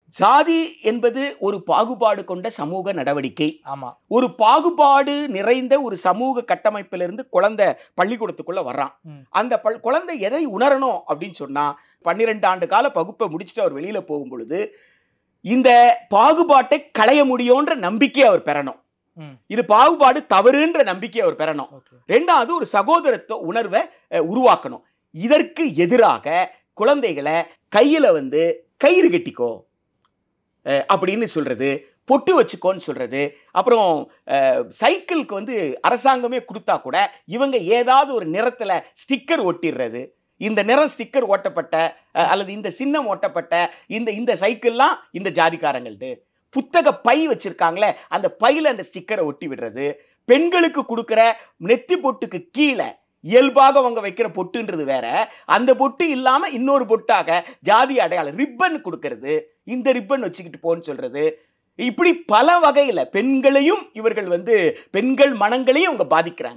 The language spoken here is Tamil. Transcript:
சாதி என்பது ஒரு பாகுபாடு கொண்ட சமூக நடவடிக்கை. ஆமா. ஒரு பாகுபாடு நிறைந்த ஒரு சமூக கட்டமைப்பிலிருந்து குழந்தை பள்ளிக்கூடத்துக்குள்ள வர்றான். அந்த குழந்தை எதை உணரணும் அப்படின்னு சொன்னா, 12 ஆண்டு கால பகுப்பை முடிச்சுட்டு அவர் வெளியில போகும் பொழுது இந்த பாகுபாட்டை களைய முடியும்ன்ற நம்பிக்கை அவர் பெறணும். இது பாகுபாடு தவறுன்ற நம்பிக்கை அவர் பெறணும். ரெண்டாவது ஒரு சகோதரத்துவ உணர்வை உருவாக்கணும். இதற்கு எதிராக குழந்தைகளை கையில கயிறு கட்டிக்கோ அப்படின்னு சொல்றது, பொட்டு வச்சுக்கோன்னு சொல்றது, அப்புறம் சைக்கிளுக்கு அரசாங்கமே கொடுத்தா கூட இவங்க ஏதாவது ஒரு நிறத்துல ஸ்டிக்கர் ஒட்டிடுறது. இந்த நிறம் ஸ்டிக்கர் ஓட்டப்பட்ட அல்லது இந்த சின்னம் ஓட்டப்பட்ட இந்த சைக்கிள்லாம் இந்த ஜாதிக்காரங்கள்து. புத்தக பை வச்சிருக்காங்களே அந்த பையில அந்த ஸ்டிக்கரை ஒட்டி விடுறது. பெண்களுக்கு கொடுக்கிற நெத்தி பொட்டுக்கு கீழே இயல்பாக அவங்க வைக்கிற பொட்டுன்றது வேற, அந்த பொட்டு இல்லாம இன்னொரு பொட்டாக ஜாதி அடையாளம் ரிப்பன் கொடுக்கறது, இந்த ரிப்பன் வச்சுக்கிட்டு போன்னு சொல்றது. இப்படி பல வகையில பெண்களையும் இவர்கள் பெண்கள் மனங்களையும் அவங்க பாதிக்கிறாங்க.